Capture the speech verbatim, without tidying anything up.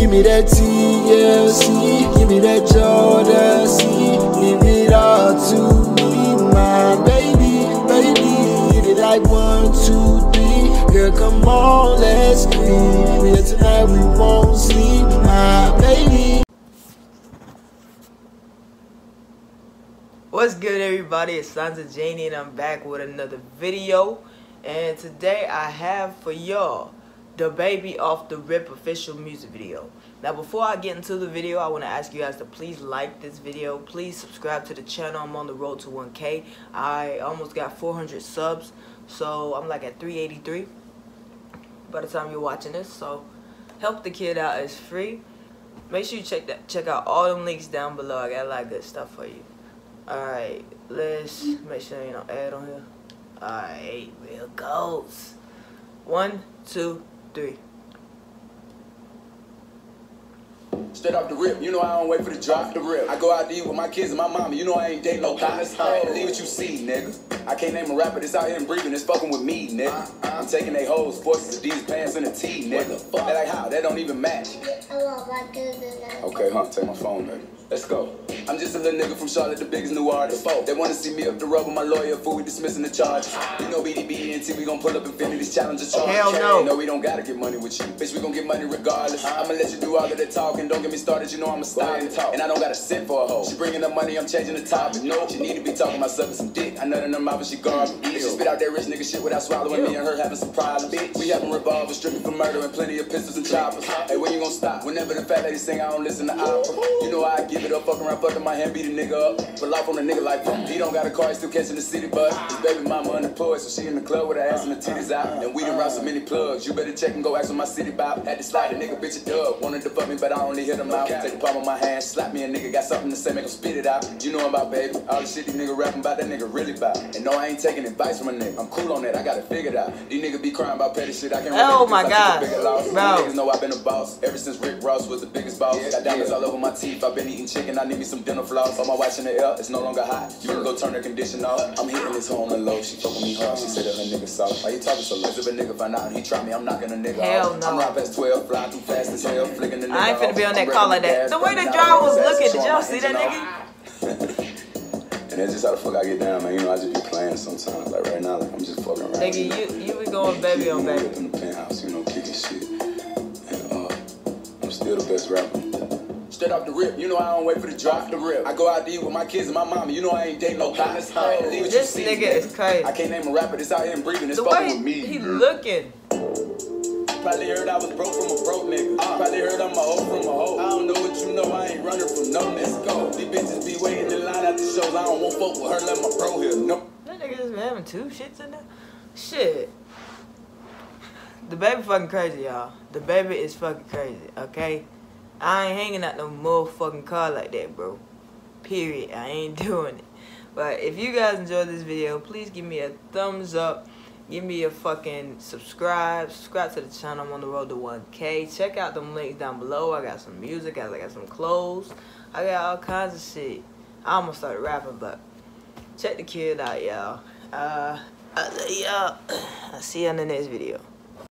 Give me that T L C, give me that Jordan C. Give it all to me, my baby, baby. Hit it like one, two, three. Girl, come on, let's be here tonight. We won't sleep, my baby. What's good, everybody? It's Sons of Janie, and I'm back with another video. And today I have for y'all the Baby Off the Rip official music video. Now, before I get into the video, I want to ask you guys to please like this video. Please subscribe to the channel. I'm on the road to one K. I almost got four hundred subs, so I'm like at three eighty-three by the time you're watching this. So help the kid out. It's free. Make sure you check that check out all them links down below. I got a lot of good stuff for you. Alright, let's make sure you know ad on here. Alright, here goes. One, two, three. Straight off the rip, you know I don't wait for the drop the rip. I go out to eat with my kids and my mama, you know I ain't dating no guys. Leave what you see, nigga. I can't name a rapper that's out here and breathing, that's fucking with me, nigga. I'm taking they hoes, forces, Adidas pants, and a tee, nigga. That like how? That don't even match. Okay, huh? Take my phone, baby. Let's go. I'm just a little nigga from Charlotte, the biggest new artist. They wanna see me up the road with my lawyer, fool, we dismissing the charges. You know B D B N T, we gon' pull up Infinity's challenges. Hell no. No, we don't gotta get money with you. Bitch, we gon' get money regardless. I'ma let you do all of the talking, don't get me started, you know I'm a stylist. And I don't gotta sit for a hoe. She bringing up money, I'm changing the topic. No, she need to be talking about sucking some dick. I nut in her mouth and she garbage. Bitch, she spit out that rich nigga shit without swallowing. Me and her having some problems. Bitch, we having revolvers, stripping for murder and plenty of pistols and choppers. Hey, when you gon' stop? Whenever the fat lady sing, I don't listen to opera. You know I give it up, fuck around, fucking my hand, beat a nigga up. But life on a nigga like him. He don't got a car, he still catching the city bus. His baby mama unemployed, so she in the club with her ass and her titties out. And we done round so many plugs. You better check and go ask on my city bop. Had to slide a nigga bitch a dub. Wanted to fuck me, but I only hit him out. Take the palm of my hand, slap me a nigga, got something to say, make him spit it out. You know I'm about, baby. All the shit these niggas rapping about, that nigga really about. And no, I ain't taking advice from a nigga. I'm cool on that, I got it figured out. These niggas be crying about petty shit, I can't relate. Oh my god, bro. Niggas know I've been a boss ever since Rick Ross was the biggest boss. Got diamonds all over my teeth, I've been eating chicken, I need me some dinner floss. On my watch in the air, it's no longer hot. You can go turn the condition off. I'm hitting this home and low, she fucking me hard. She said that her nigga soft. Why you talking so low? If a nigga find out and he try me, I'm knocking a nigga hell off. no. I'm right past twelve, flying too fast as hell, flicking the nigga I ain't finna off. be on that call like that. The way the driver was looking, did y'all see that nigga? And that's just how the fuck I get down, man. You know, I just be playing sometimes. Like right now, like I'm just fucking around. Nigga, you, you be going baby on baby. Up in the penthouse, you know, kicking shit. And uh, I'm still the best rapper. Straight off the rip, you know I don't wait for the drop the rip. I go out to eat with my kids and my mama, you know I ain't dating no guys. This nigga is crazy. I can't name a rapper that's out here and breathing, that's the fucking way with me. he looking. Probably heard I was broke from a broke nigga. Uh, Probably heard I'm a hoe from a hoe. I don't know what you know, I ain't running from no. Let's go. These bitches be waiting in line at the shows. I don't want fuck with her, let my bro here. No. That nigga just been having two shits in there. Shit. The baby fucking crazy, y'all. The baby is fucking crazy, okay? I ain't hanging out no motherfucking car like that, bro. Period. I ain't doing it. But if you guys enjoyed this video, please give me a thumbs up. Give me a fucking subscribe. Subscribe to the channel. I'm on the road to one K. Check out them links down below. I got some music. I got some clothes. I got all kinds of shit. I almost started rapping, but check the kid out, y'all. Uh, I'll see y'all. I'll see you in the next video.